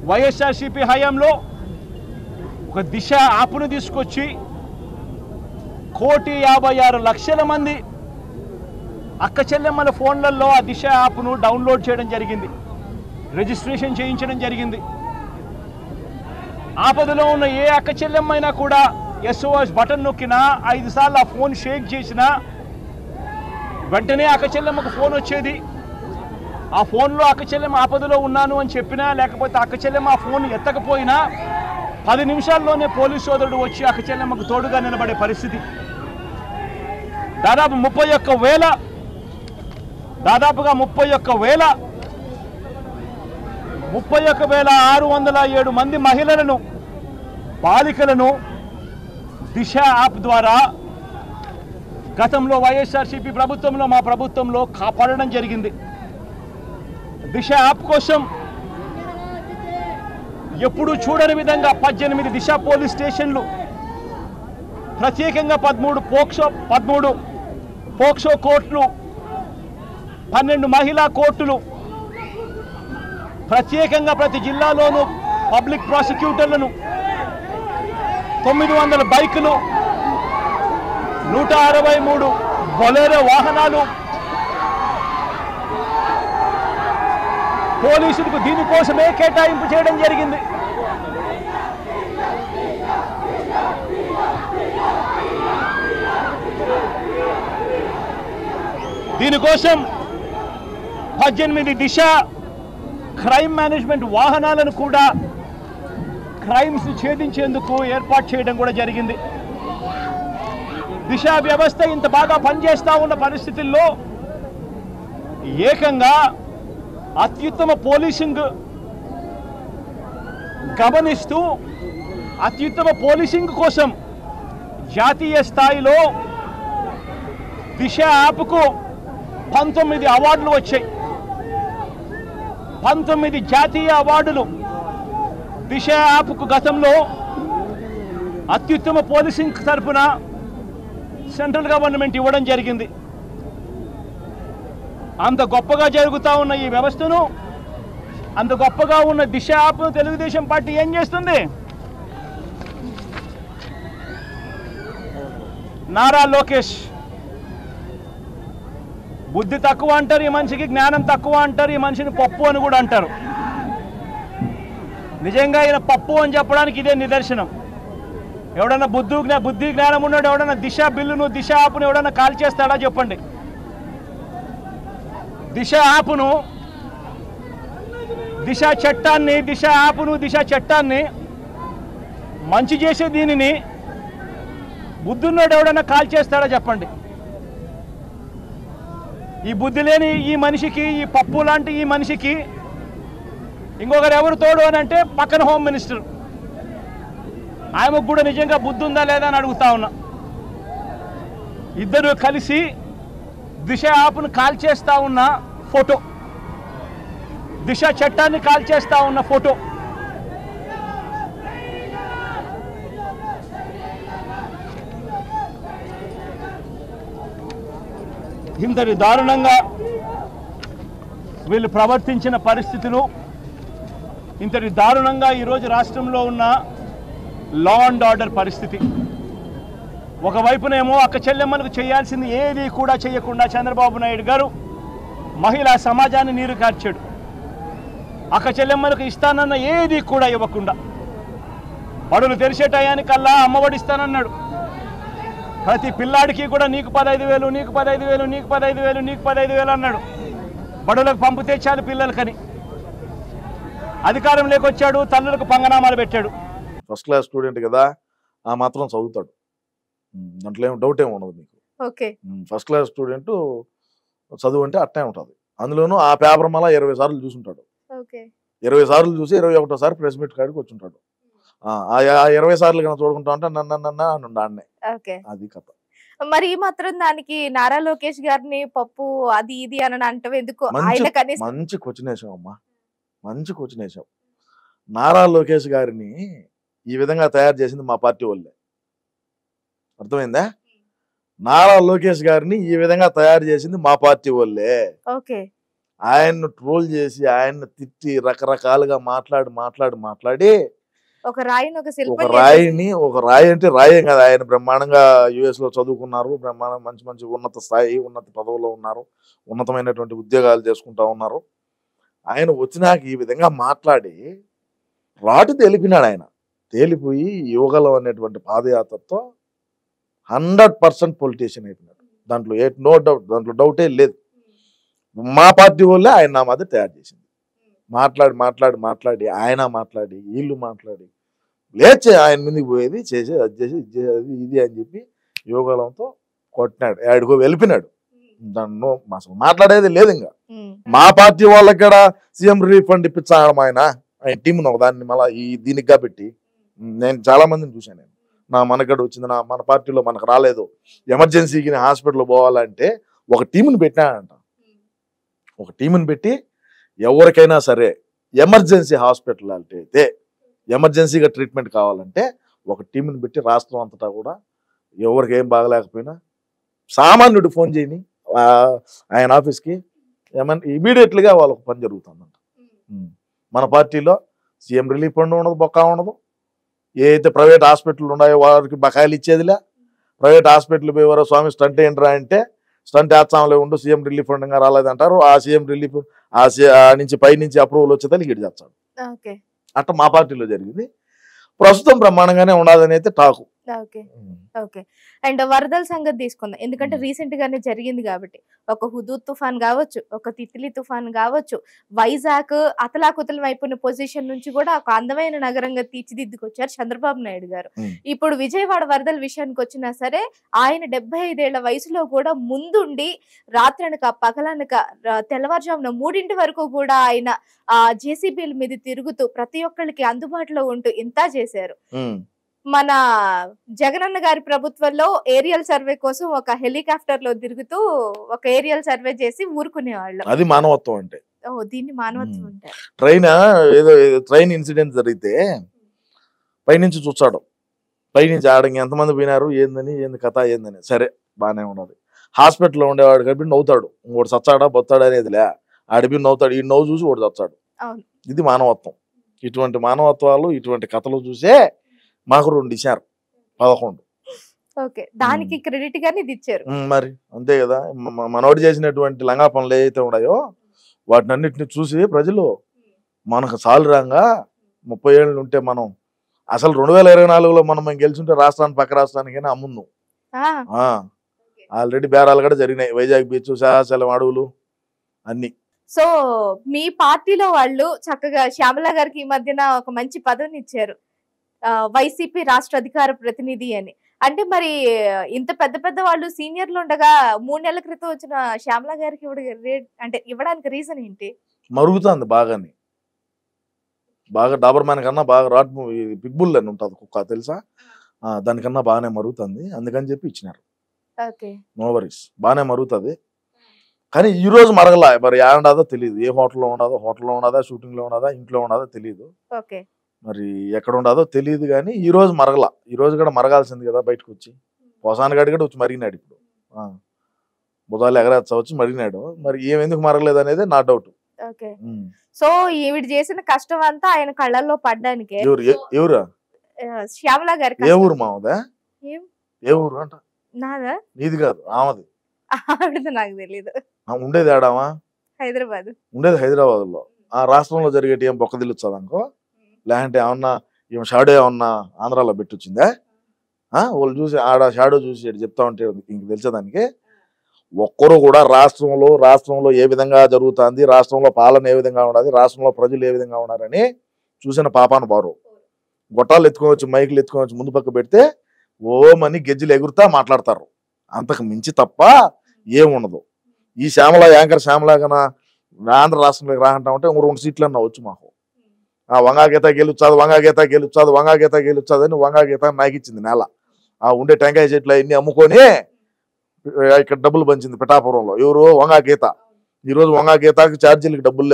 వైఎస్ఆర్సీపీ హయాంలో ఒక దిశ యాప్ను తీసుకొచ్చి 1,56,00,000 మంది అక్క చెల్లెమ్మల ఫోన్లలో ఆ దిశ యాప్ను డౌన్లోడ్ చేయడం జరిగింది, రిజిస్ట్రేషన్ చేయించడం జరిగింది. ఆపదలో ఉన్న ఏ అక్క చెల్లెమ్మైనా కూడా SOS బటన్ నొక్కినా 5 సార్లు ఆ ఫోన్ షేక్ చేసినా వెంటనే అక్క చెల్లెమ్మకు ఫోన్ వచ్చేది. ఆ ఫోన్లో అక్క చెల్లెమ్మ ఆపదలో ఉన్నాను అని చెప్పినా, లేకపోతే అక్క చెల్లెమ్మ ఆ ఫోన్ ఎత్తకపోయినా 10 నిమిషాల్లోనే పోలీసు సోదరుడు వచ్చి అక్క చెల్లెమ్మకు తోడుగా నిలబడే పరిస్థితి. దాదాపుగా 31,607 మంది మహిళలను, బాలికలను దిశ యాప్ ద్వారా గతంలో వైఎస్ఆర్సీపీ ప్రభుత్వంలో, మా ప్రభుత్వంలో కాపాడడం జరిగింది. దిశ యాప్ కోసం ఎప్పుడూ చూడని విధంగా 18 దిశ పోలీస్ స్టేషన్లు, ప్రత్యేకంగా 13 పోక్సో కోర్టులు, 12 మహిళా కోర్టులు, ప్రత్యేకంగా ప్రతి జిల్లాలోనూ పబ్లిక్ ప్రాసిక్యూటర్లను, 900 బైకులు, 163 బొలెరో వాహనాలు పోలీసులకు దీనికోసమే కేటాయింపు చేయడం జరిగింది. దీనికోసం 18 దిశ క్రైమ్ మేనేజ్మెంట్ వాహనాలను కూడా క్రైమ్స్ ఛేదించేందుకు ఏర్పాటు చేయడం కూడా జరిగింది. దిశ వ్యవస్థ ఇంత బాగా పనిచేస్తూ ఉన్న పరిస్థితుల్లో ఏకంగా అత్యుత్తమ పోలీసింగ్ గమనిస్తూ అత్యుత్తమ పోలీసింగ్ కోసం జాతీయ స్థాయిలో దిశ యాప్కు 19 అవార్డులు వచ్చాయి. 19 జాతీయ అవార్డులు దిశ యాప్కు గతంలో అత్యుత్తమ పోలీసింగ్ తరఫున సెంట్రల్ గవర్నమెంట్ ఇవ్వడం జరిగింది. అంత గొప్పగా జరుగుతూ ఉన్న ఈ వ్యవస్థను, అంత గొప్పగా ఉన్న దిశ యాప్ను తెలుగుదేశం పార్టీ ఏం చేస్తుంది? నారా లోకేష్ బుద్ధి తక్కువ అంటారు ఈ మనిషికి, జ్ఞానం తక్కువ అంటారు ఈ మనిషిని, పప్పు అని కూడా అంటారు. నిజంగా ఈయన పప్పు అని చెప్పడానికి ఇదే నిదర్శనం. ఎవడన్నా బుద్ధి జ్ఞానం ఉన్నాడు ఎవడన్నా దిశ బిల్లును, దిశ యాప్ను ఎవడన్నా కాల్ చేస్తాడా చెప్పండి? దిశ యాప్ను, దిశ చట్టాన్ని, దిశ యాప్ను, దిశ చట్టాన్ని మంచి చేసే దీనిని బుద్ధున్నాడు ఎవడన్నా కాల్ చేస్తాడా చెప్పండి? ఈ బుద్ధి లేని ఈ మనిషికి, ఈ పప్పు లాంటి ఈ మనిషికి ఇంకొకరు ఎవరు తోడు అని అంటే పక్కన హోమ్ మినిస్టర్, ఆమెకు కూడా నిజంగా బుద్ధి ఉందా లేదా అని అడుగుతా ఉన్నా. ఇద్దరు కలిసి దిశ యాప్ను కాల్ చేస్తూ ఉన్న ఫోటో, దిశ చట్టాన్ని కాల్ చేస్తూ ఉన్న ఫోటో. ఇంతటి దారుణంగా వీళ్ళు ప్రవర్తించిన పరిస్థితులు, ఇంతటి దారుణంగా ఈరోజు రాష్ట్రంలో ఉన్న లా అండ్ ఆర్డర్ పరిస్థితి. ఒకవైపునేమో అక్క చెల్లెమ్మలకు చేయాల్సింది ఏది కూడా చేయకుండా చంద్రబాబు నాయుడు గారు మహిళా సమాజాన్ని నీరు కార్చాడు. అక్క చెల్లెమ్మలకు ఇస్తానన్న ఏది కూడా ఇవ్వకుండా, బడులు తెరిచే టయానికల్లా అమ్మఒడి ఇస్తానన్నాడు. ప్రతి పిల్లాడికి కూడా నీకు 15,000, నీకు 15,000, నీకు 15,000, నీకు 15,000 అన్నాడు. బడులకు పంపితే చాలు పిల్లలకని. అధికారంలోకి వచ్చాడు, తల్లులకు పంగనామాలు పెట్టాడు. ఫస్ట్ క్లాస్ స్టూడెంట్ కదా, ఆ మాత్రం చదువుతాడు, దాంట్లో ఏం డౌట్ ఏమి ఉండదు మీకు. ఫస్ట్ క్లాస్ స్టూడెంట్ చదువు అంటే అట్టే ఉంటుంది. అందులోనూ ఆ పేపర్ మళ్ళీ 20 సార్లు చూసుంటాడు. 20 సార్లు చూసి 21సారి ప్రెస్ మీట్ కాడికి వచ్చుంటాడు. ఆ 20 సార్లు కన్నా చూడుకుంటా అంటే నన్ను అది కథ. మరి ఈ మాత్రం దానికి నారా లోకేష్ గారిని పప్పు అది ఇది అని అంటే ఎందుకు? మంచి క్వశ్చన్ వేసాం అమ్మా, మంచి క్వశ్చన్ వేసాం. నారా లోకేష్ గారిని ఈ విధంగా తయారు చేసింది మా పార్టీ వాళ్ళే, అర్థమైందా? నారా లోకేష్ గారిని ఈ విధంగా తయారు చేసింది మా పార్టీ వాళ్ళే. ఆయన్ను ట్రోల్ చేసి ఆయన్ని తిట్టి రకరకాలుగా మాట్లాడి ఒక రాయిని ఒక ఒక శిల్పం రాయిని, ఒక రాయి అంటే రాయే కదా, ఆయన బ్రహ్మాండంగా US లో చదువుకున్నారు, బ్రహ్మాండం మంచి ఉన్నత స్థాయి, ఉన్నత పదవులో ఉన్నారు, ఉన్నతమైనటువంటి ఉద్యోగాలు చేసుకుంటా ఉన్నారు. ఆయన వచ్చినాక ఈ విధంగా మాట్లాడి రాటు తెలిపినాడు. ఆయన తేలిపోయి యువగలం అనేటువంటి పాదయాత్రతో 100% పొలిటీషియన్ అయిపోయినాడు. దాంట్లో నో డౌట్, దాంట్లో డౌటే లేదు. మా పార్టీ వాళ్ళే ఆయన నా మధ్య తయారు చేసింది. మాట్లాడి ఆయన మాట్లాడి వీళ్ళు మాట్లాడి లేచే ఆయన ముందుకు పోయేది, చేసి అది చేసి ఇది అని చెప్పి యువగలంతో కొట్టినాడు, ఆడికో వెళ్ళిపోయినాడు. దాన్ని అసలు మాట్లాడేది లేదు. ఇంకా మా పార్టీ వాళ్ళకి కూడా సీఎం రిలీఫ్ ఫండ్ ఇప్పించాడు ఆయన టీంను ఒకదాన్ని మళ్ళీ దీనికి కాబట్టి. నేను చాలా మందిని చూశాను. నేను మనకడ వచ్చింది, మన పార్టీలో మనకు రాలేదు, ఎమర్జెన్సీకి హాస్పిటల్ పోవాలంటే ఒక టీంని పెట్టినాడంట. ఒక టీంని పెట్టి ఎవరికైనా సరే ఎమర్జెన్సీ హాస్పిటల్ అయితే ఎమర్జెన్సీగా ట్రీట్మెంట్ కావాలంటే ఒక టీంని పెట్టి రాష్ట్రం అంతటా కూడా ఎవరికి ఏం బాగలేకపోయినా సామాన్యుడు ఫోన్ చేయని ఆయన ఆఫీస్కి ఇమీడియట్లీగా వాళ్ళకు పని జరుగుతుందంట. మన పార్టీలో సీఎం రిలీఫ్ ఫండ్ ఉండదు, బొక్కా ఉండదు. ఏ అయితే ప్రైవేట్ హాస్పిటల్ ఉన్నాయో వారికి బకాయిలు ఇచ్చేదిలే. ప్రైవేట్ హాస్పిటల్ పోయేవారు స్వామి స్టంట్ ఏంట్రా అంటే స్టంట్ వేస్తాంలే ఉండు, సీఎం రిలీఫ్ ఫండ్ ఇంకా రాలేదంటారు. ఆ సీఎం రిలీఫ్ నుంచి పై నుంచి అప్రూవల్ వచ్చేదా లీడ్ చేస్తాడు. అట్లా మా పార్టీలో జరిగింది. ప్రస్తుతం బ్రహ్మాండంగానే ఉండదని అయితే టాకు. ఓకే. అండ్ వరదల సంగతి తీసుకుందాం, ఎందుకంటే రీసెంట్ గానే జరిగింది కాబట్టి. ఒక హుదూద్ తుఫాన్ కావచ్చు, ఒక తిత్లీ తుఫాన్ కావచ్చు, వైజాగ్ అతలాకుతలం అయిపోయిన పొజిషన్ నుంచి కూడా ఒక అందమైన నగరంగా తీర్చిదిద్దుకొచ్చారు చంద్రబాబు నాయుడు గారు. ఇప్పుడు విజయవాడ వరదల విషయానికి వచ్చినా సరే ఆయన 75 ఏళ్ల వయసులో కూడా ముందుండి రాత్రనక పగలనక తెల్లవారుజామున 3 వరకు కూడా ఆయన జేసీబీల మీద తిరుగుతూ ప్రతి ఒక్కరికి అందుబాటులో ఉంటూ ఇంత చేశారు. మన జగనన్న గారి ప్రభుత్వంలో ఏరియల్ సర్వే కోసం ఒక హెలికాప్టర్ లో తిరుగుతూ ఒక ఏరియల్ సర్వే చేసి ఊరుకునేవాళ్ళు. అది మానవత్వం అంటే. దీన్ని మానవత్వం అంటే. ట్రైన్ ఇన్సిడెంట్ జరిగితే పైనుంచి చూస్తాడు, పైనుంచి ఆడంగి ఎంతమంది పోయినారు, ఏంది కథ ఏందని. సరే బాగానే ఉన్నది. హాస్పిటల్లో ఉండేవాడు కాబట్టి నవ్వుతాడు, ఇంకోటి చచ్చాడా బొత్తాడా అనేదిలే, ఆడిపి నవ్వుతాడు, ఈ నవ్వు చూసి ఒకటి చచ్చాడు. ఇది మానవత్వం. ఇటువంటి మానవత్వాలు, ఇటువంటి కథలు చూసే మాకు 2 ఇచ్చారు 11. దానికి క్రెడిట్ గానే ఇచ్చారు. మరి అంతే కదా. మనోడు చేసినటువంటి లంగా పనులు ఏవైతే ఉన్నాయో వాటిని అన్నిటిని చూసి ప్రజలు మనకు సాలురాంగా 30 ఏళ్ళు ఉంటే మనం అసలు 2024లో మనం గెలిచుంటే రాష్ట్రానికి పక్క రాష్ట్రానికైనా అమ్ముందు. ఆల్రెడీ బేరాలు కూడా జరిగినాయి. వైజాగ్ బీచ్, శాసనం అడవులు అన్ని. సో మీ పార్టీలో వాళ్ళు చక్కగా శ్యామల గారికి ఈ మధ్యన ఒక మంచి పదవిని ఇచ్చారు, వైసీపీ రాష్ట్ర అధికార ప్రతినిధి అని. అంటే మరి ఇంత పెద్ద వాళ్ళు సీనియర్లు ఉండగా 3 నెలల క్రితం వచ్చిన శ్యామల గారికి ఇవ్వడానికి రీజన్ ఏంటి? మరుగుతుంది బాగా డాబర్ మ్యాన్ కన్నా బాగా రాట్ పిగ్బుల్ అని ఉంటుంది కుక్క తెలుసా, దానికన్నా బాగానే మరుగుతుంది, అందుకని చెప్పి ఇచ్చినారు. నో వరీస్, బాగానే మరుగుతుంది. కానీ ఈ రోజు మరగలా, మరి ఏడాదో తెలియదు. ఏ హోటల్లో ఉండదా, షూటింగ్ లో ఉండదా, ఇంట్లో ఉండదా తెలియదు, మరి ఎక్కడ ఉండదో తెలియదు. కానీ ఈ రోజు మరగలా. ఈ రోజు కూడా మరగాల్సింది కదా, బయటకు వచ్చి పోసాన గడి కూడా వచ్చి మరిగినాడు. ఇప్పుడు బుధాలు ఎగరేచ్చవచ్చు మరిగినాడు. మరి ఏమెందుకు మరగలేదు అనేది నా డౌట్. సో ఈవిడ చేసిన కష్టం అంతా ఆయన కళ్ళల్లో పడ్డానికి. ఎవరు? శ్యామల గారి. ఏ ఊరు మామదా? ఏ ఊరు అంట? నాదా? నీది కాదు, ఆమెది. ఆవిడది నాకు తెలీదు. ఉండేది ఆడామా? హైదరాబాద్. ఉండేది హైదరాబాద్ లో. ఆ రాష్ట్రంలో జరిగేటి ఏం బొక్క తెలుస్తుంది అనుకో, లేదంటే ఏమన్నా ఈమె షాడో ఏమన్నా ఆంధ్రాలో పెట్టొచ్చిందా? వాళ్ళు చూసి ఆడ షాడో చూసి చెప్తా ఉంటే ఇంక తెలిసేదానికి. ఒక్కరు కూడా రాష్ట్రంలో ఏ విధంగా జరుగుతుంది, రాష్ట్రంలో పాలన ఏ విధంగా ఉన్నది, రాష్ట్రంలో ప్రజలు ఏ విధంగా ఉన్నారని చూసిన పాపాను బారు. గొట్టాలు ఎత్తుకోవచ్చు, మైకులు ఎత్తుకోవచ్చు, ముందు పక్క పెడితే ఓమని గెజ్జలు ఎగురుతా మాట్లాడతారు. అంతకు మించి తప్ప ఏముండదు. ఈ యాంకర్ శ్యామల కన్నా ఆంధ్ర రాష్ట్రంలోకి రాకంటామంటే 2 సీట్లన్నా వచ్చు మాకు. వంగాగీత గెలుచాదు అని వంగాగీత నాకు ఇచ్చింది నేల. ఉండే టెంకాయ చెట్లు అన్ని అమ్ముకొని ఇక్కడ డబ్బులు పంచింది పిఠాపురంలో. ఎవరు? వంగాగీత. ఈరోజు వంగాగీతకి ఛార్జీలకు డబ్బులు